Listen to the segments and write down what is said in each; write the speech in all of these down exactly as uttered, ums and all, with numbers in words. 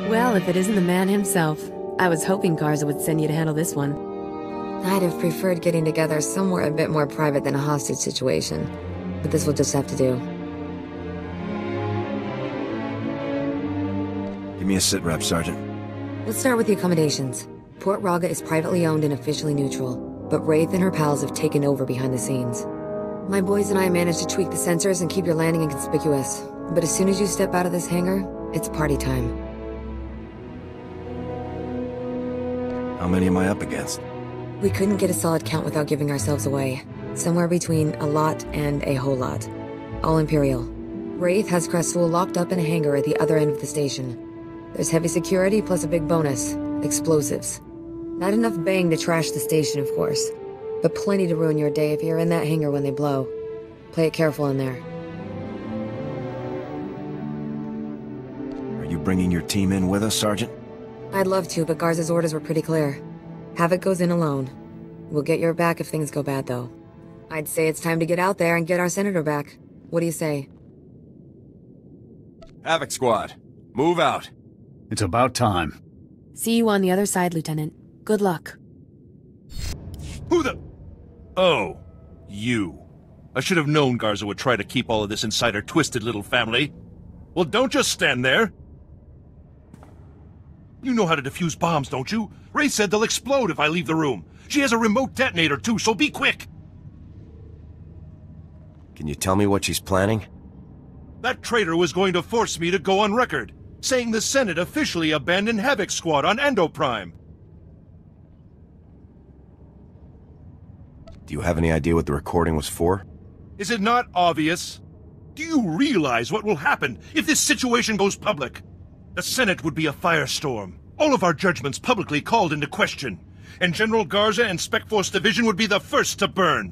Well, if it isn't the man himself. I was hoping Garza would send you to handle this one. I'd have preferred getting together somewhere a bit more private than a hostage situation. But this will just have to do. Give me a sit rep, Sergeant. Let's start with the accommodations. Port Raga is privately owned and officially neutral, but Wraith and her pals have taken over behind the scenes. My boys and I managed to tweak the sensors and keep your landing inconspicuous, but as soon as you step out of this hangar, it's party time. How many am I up against? We couldn't get a solid count without giving ourselves away. Somewhere between a lot and a whole lot. All Imperial. Wraith has Kresul locked up in a hangar at the other end of the station. There's heavy security plus a big bonus. Explosives. Not enough bang to trash the station, of course. But plenty to ruin your day if you're in that hangar when they blow. Play it careful in there. Are you bringing your team in with us, Sergeant? I'd love to, but Garza's orders were pretty clear. Havoc goes in alone. We'll get your back if things go bad, though. I'd say it's time to get out there and get our Senator back. What do you say? Havoc Squad, move out. It's about time. See you on the other side, Lieutenant. Good luck. Who the... Oh, you. I should have known Garza would try to keep all of this inside her twisted little family. Well, don't just stand there. You know how to defuse bombs, don't you? Ray said they'll explode if I leave the room. She has a remote detonator, too, so be quick. Can you tell me what she's planning? That traitor was going to force me to go on record, saying the Senate officially abandoned Havoc Squad on Endoprime. Do you have any idea what the recording was for? Is it not obvious? Do you realize what will happen if this situation goes public? The Senate would be a firestorm. All of our judgments publicly called into question. And General Garza and Spec Force Division would be the first to burn.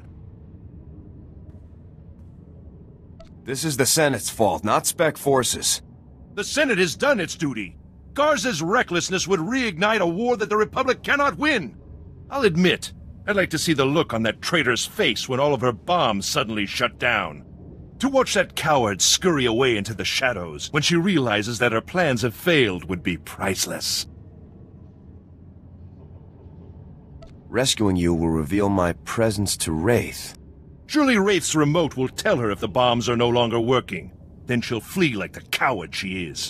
This is the Senate's fault, not Spec Force's. The Senate has done its duty. Garza's recklessness would reignite a war that the Republic cannot win. I'll admit, I'd like to see the look on that traitor's face when all of her bombs suddenly shut down. To watch that coward scurry away into the shadows when she realizes that her plans have failed would be priceless. Rescuing you will reveal my presence to Wraith. Surely Wraith's remote will tell her if the bombs are no longer working. Then she'll flee like the coward she is.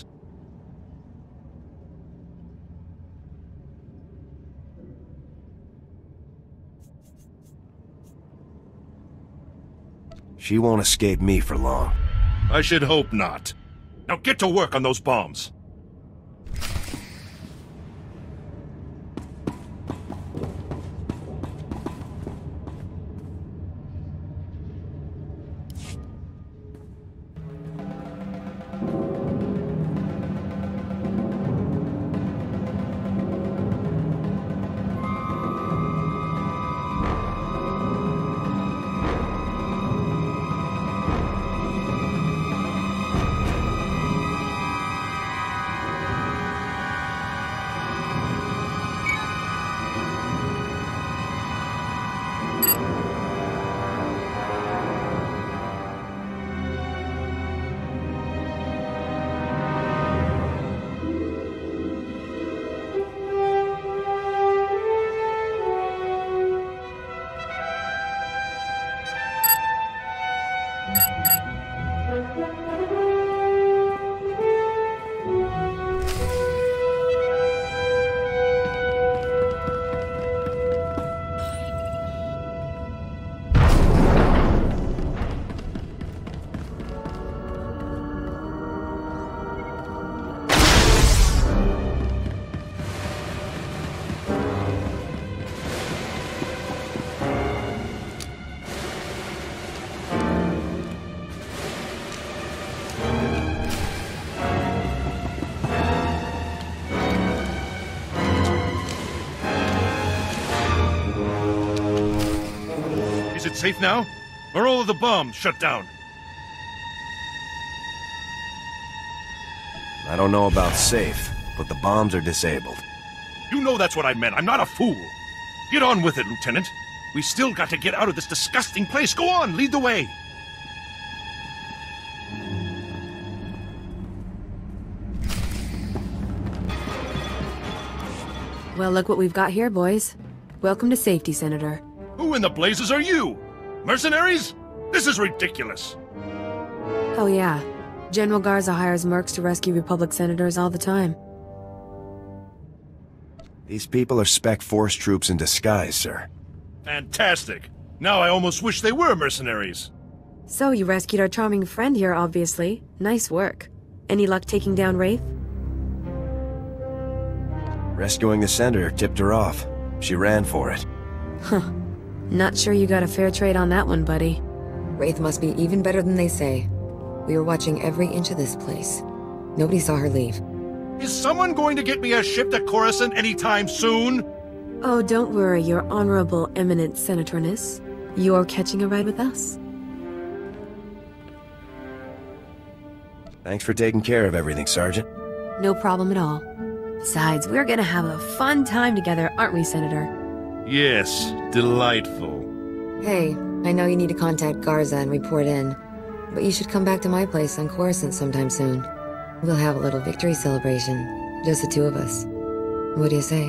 She won't escape me for long. I should hope not. Now get to work on those bombs. Is it safe now? Are all of the bombs shut down? I don't know about safe, but the bombs are disabled. You know that's what I meant. I'm not a fool. Get on with it, Lieutenant. We still got to get out of this disgusting place. Go on, lead the way. Well, look what we've got here, boys. Welcome to safety, Senator. Who in the blazes are you? Mercenaries? This is ridiculous. Oh yeah. General Garza hires mercs to rescue Republic senators all the time. These people are spec force troops in disguise, sir. Fantastic. Now I almost wish they were mercenaries. So, you rescued our charming friend here, obviously. Nice work. Any luck taking down Wraith? Rescuing the senator tipped her off. She ran for it. Huh. Not sure you got a fair trade on that one, buddy. Wraith must be even better than they say. We were watching every inch of this place. Nobody saw her leave. Is someone going to get me a ship to Coruscant anytime soon? Oh, don't worry, your honorable eminent senatorness. You're catching a ride with us. Thanks for taking care of everything, Sergeant. No problem at all. Besides, we're gonna have a fun time together, aren't we, Senator? Yes, delightful. Hey, I know you need to contact Garza and report in, but you should come back to my place on Coruscant sometime soon. We'll have a little victory celebration, just the two of us. What do you say?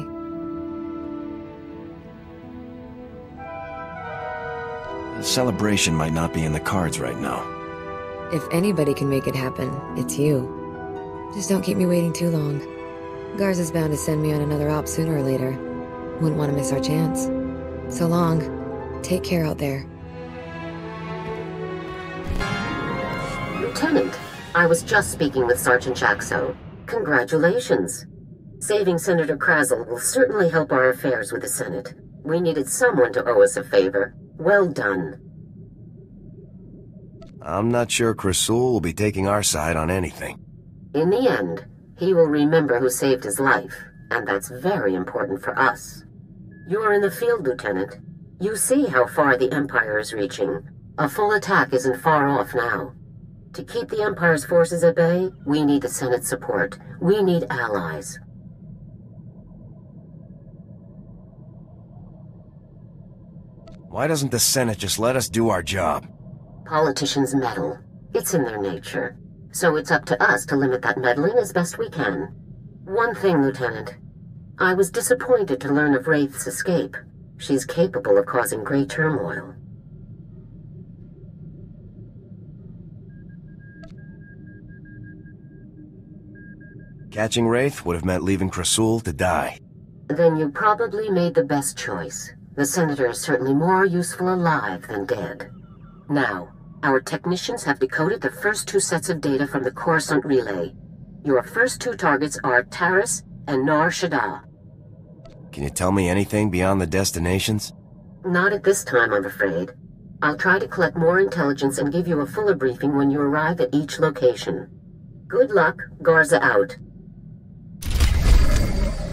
The celebration might not be in the cards right now. If anybody can make it happen, it's you. Just don't keep me waiting too long. Garza's bound to send me on another op sooner or later. Wouldn't want to miss our chance. So long. Take care out there. Lieutenant, I was just speaking with Sergeant Jaxo. Congratulations. Saving Senator Krazel will certainly help our affairs with the Senate. We needed someone to owe us a favor. Well done. I'm not sure Krasul will be taking our side on anything. In the end, he will remember who saved his life, and that's very important for us. You are in the field, Lieutenant. You see how far the Empire is reaching. A full attack isn't far off now. To keep the Empire's forces at bay, we need the Senate's support. We need allies. Why doesn't the Senate just let us do our job? Politicians meddle. It's in their nature. So it's up to us to limit that meddling as best we can. One thing, Lieutenant. I was disappointed to learn of Wraith's escape. She's capable of causing great turmoil. Catching Wraith would have meant leaving Krasul to die. Then you probably made the best choice. The Senator is certainly more useful alive than dead. Now, our technicians have decoded the first two sets of data from the Coruscant relay. Your first two targets are Taris and Nar Shaddaa. Can you tell me anything beyond the destinations? Not at this time, I'm afraid. I'll try to collect more intelligence and give you a fuller briefing when you arrive at each location. Good luck, Garza out.